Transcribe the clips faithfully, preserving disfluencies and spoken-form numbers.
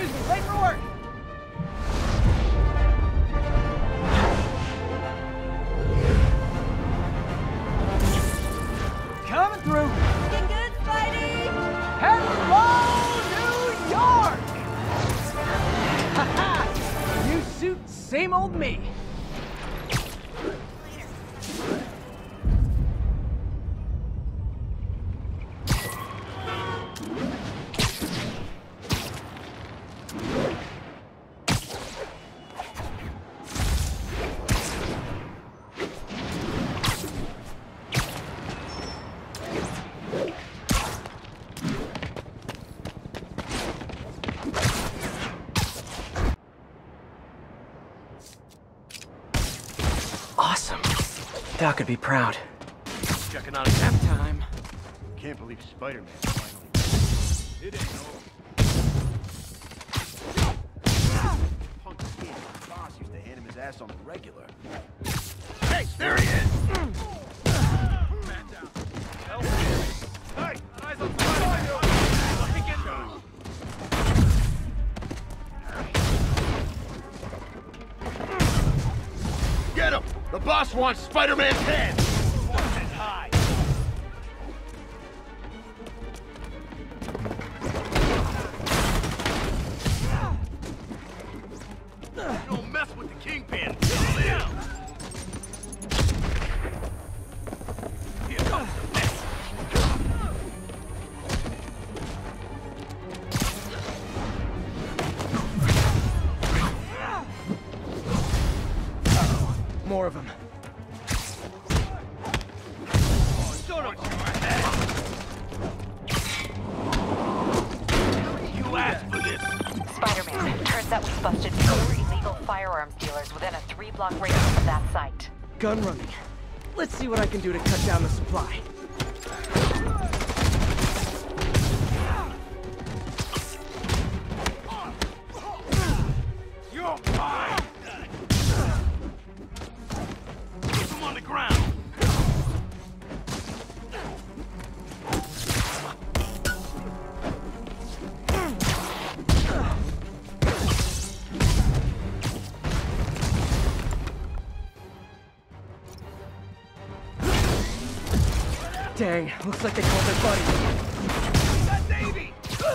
Excuse me, late for work! Coming through! Looking good, Spidey! Hello, New York! Haha! New suit, same old me. Awesome. Doc could be proud. Checking out nap time. Can't believe Spider-Man finally. It ain't over. Punk kid, the boss used to hand him his ass on the regular. Hey, there he is! Man down. Help me. Hey, eyes on fire! Get him! The boss wants Spider-Man's head! High. Don't mess with the Kingpin! He'll live! Here comes the mess! More of them. Son of a head! You asked for this! Spider-Man, turns out we busted four illegal firearms dealers within a three-block radius of that site. Gun running. Let's see what I can do to cut down the supply. You're mine! Keep him on the ground! Dang, looks like they called their buddy. That Navy!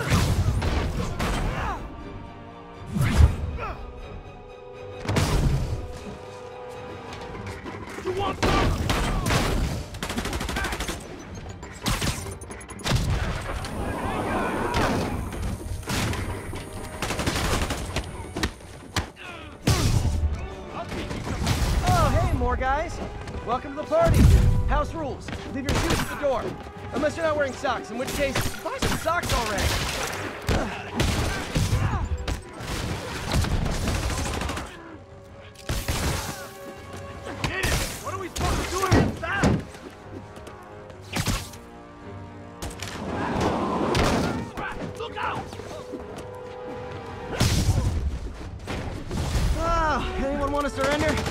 You want some? Oh, hey, more guys. Welcome to the party. House rules. Leave your shoes at the door. Unless you're not wearing socks, in which case, buy some socks already. Hit it! What are we supposed to do against that? Look out! Oh, anyone want to surrender?